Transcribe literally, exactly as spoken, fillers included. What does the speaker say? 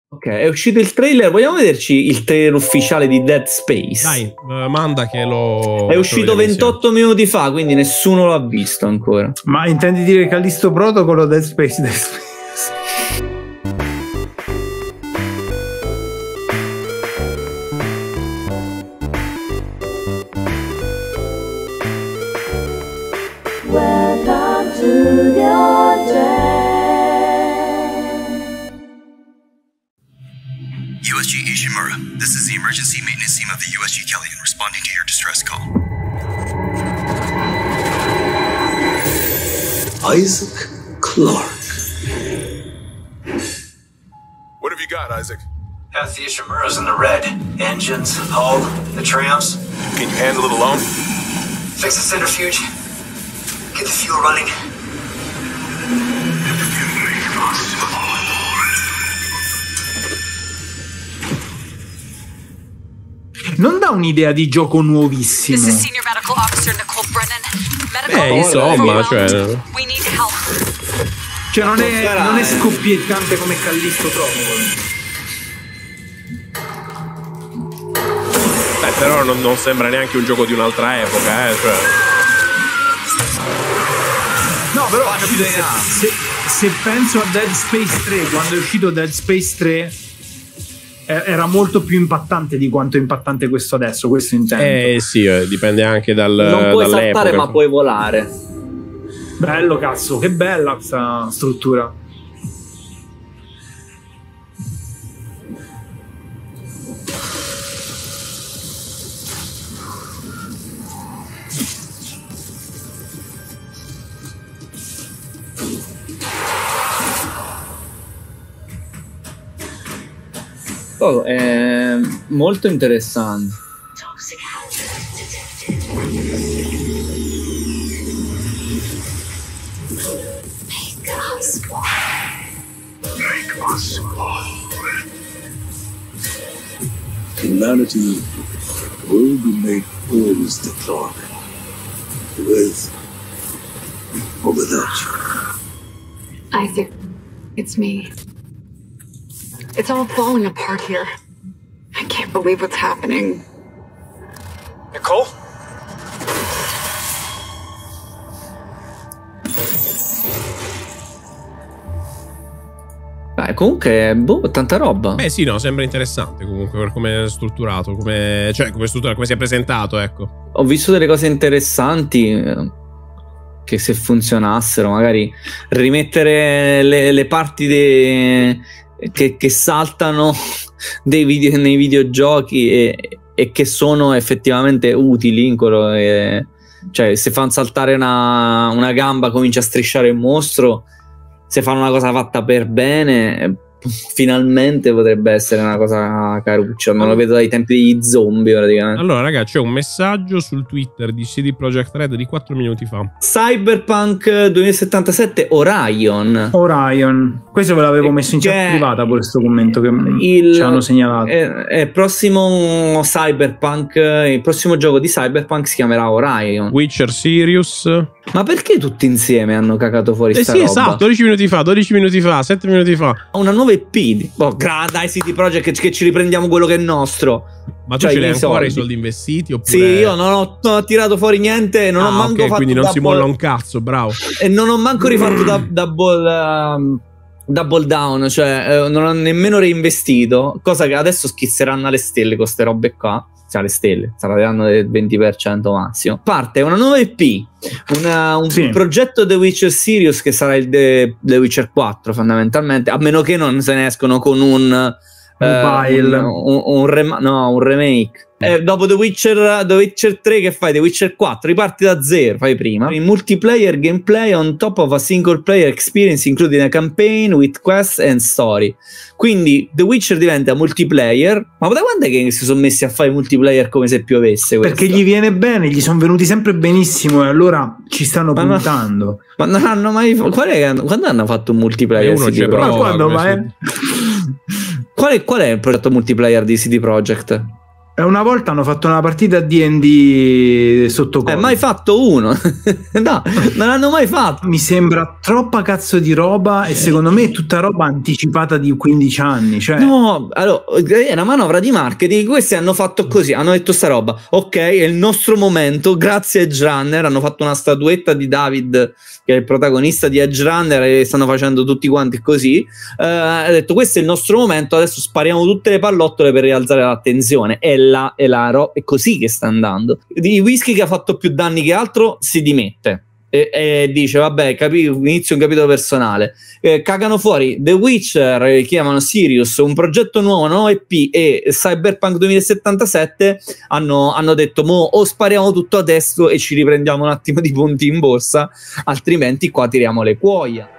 Ok, è uscito il trailer. Vogliamo vederci il trailer ufficiale di Dead Space? Dai, uh, manda che lo... È uscito ventotto minuti fa, quindi nessuno l'ha visto ancora. Ma intendi dire Callisto Protocol o Dead Space? Dead Space? Welcome to your day. U S G Ishimura, this is the emergency maintenance team of the U S G Kellyan responding to your distress call. Isaac Clarke. What have you got, Isaac? Has the Ishimuras in the red. Engines, hull, the trams. Can you handle it alone? Fix the centrifuge. Get the fuel running. Non dà un'idea di gioco nuovissimo. This is Senior Medical Officer Nicole Brennan. Medical Eh, insomma, cioè... We need help. Cioè non è, non è scoppiettante come Callisto Protocol. Beh, però non, non sembra neanche un gioco di un'altra epoca, eh, cioè... No, però capito, se, se penso a Dead Space tre, quando è uscito Dead Space tre era molto più impattante di quanto è impattante questo adesso, questo intendo. Eh sì, eh, dipende anche dal Non puoi dall'epoca. saltare ma puoi volare. Bello cazzo, che bella questa struttura. Oh, è molto interessante. Make us one. Make us one. Humanity will be made whole, Mister Clarke. With or without you. Isaac, it's me. It's all falling apart here. I can't believe what's happening. Nicole? Beh, comunque, boh, tanta roba. Beh sì, no, sembra interessante comunque per come è strutturato, come, cioè come, struttura, come si è presentato, ecco. Ho visto delle cose interessanti eh, che se funzionassero, magari rimettere le, le parti de, che, che saltano dei video, nei videogiochi e, e che sono effettivamente utili in quello che, cioè se fanno saltare una, una gamba comincia a strisciare il mostro. Se fanno una cosa fatta per bene, finalmente potrebbe essere una cosa caruccia. Me lo vedo dai tempi degli zombie praticamente. Allora ragazzi, c'è un messaggio sul Twitter di C D Projekt Red di quattro minuti fa. Cyberpunk duemilasettantasette Orion. Orion. Questo ve l'avevo messo in chat privata per questo commento che il, ci hanno segnalato. È, è il prossimo Cyberpunk, il prossimo gioco di Cyberpunk si chiamerà Orion. Witcher Sirius. Ma perché tutti insieme hanno cagato fuori eh sta sì, roba? esatto, dodici minuti fa, dodici minuti fa, sette minuti fa. Una nuova E P. Oh, dai C D Projekt che, che ci riprendiamo quello che è nostro. Ma tu cioè, ce l'hai ancora soldi. i soldi investiti? Oppure... Sì, io non ho, non ho tirato fuori niente. Non ah, ho manco okay, fatto quindi non double, si molla un cazzo, bravo. E non ho manco rifatto da, double, um, double down. Cioè eh, non ho nemmeno reinvestito. Cosa che adesso schizzeranno alle stelle con queste robe qua. Cioè le stelle saranno del venti per cento massimo. Parte una nuova E P, una, un sì. progetto The Witcher Sirius che sarà il The, The Witcher quattro fondamentalmente, a meno che non se ne escono con un Mobile. Uh, un, un, un, rem no, un remake. Eh, dopo The Witcher, The Witcher tre che fai? The Witcher quattro, riparti da zero, fai prima. Il multiplayer gameplay on top of a single player experience including a campaign with quests and story. Quindi The Witcher diventa multiplayer. Ma da quando è che si sono messi a fare multiplayer come se piovesse questo? Perché gli viene bene, gli sono venuti sempre benissimo e allora ci stanno ma puntando. No, ma non hanno mai... Qual è, quando hanno fatto un multiplayer? Uno c'è ma quando mai? Qual è, qual è il progetto multiplayer di C D Projekt? E una volta hanno fatto una partita D and D sotto È mai fatto uno? No, non l'hanno mai fatto. Mi sembra troppa cazzo di roba e secondo me è tutta roba anticipata di quindici anni. Cioè... No, allora, è una manovra di marketing. Questi hanno fatto così, hanno detto sta roba, ok, è il nostro momento, grazie a Edge Runner, hanno fatto una statuetta di David, che è il protagonista di Edge Runner, e stanno facendo tutti quanti così. Uh, ha detto questo è il nostro momento, adesso spariamo tutte le pallottole per rialzare l'attenzione. E la, e la ro- è così che sta andando. Di whisky che ha fatto più danni che altro si dimette e, e dice vabbè, capi- inizio un capitolo personale. Eh, cagano fuori The Witcher, eh, chiamano Sirius, un progetto nuovo, nuovo E P, e Cyberpunk duemilasettantasette. Hanno, hanno detto mo o spariamo tutto adesso e ci riprendiamo un attimo di punti in borsa, altrimenti qua tiriamo le cuoia.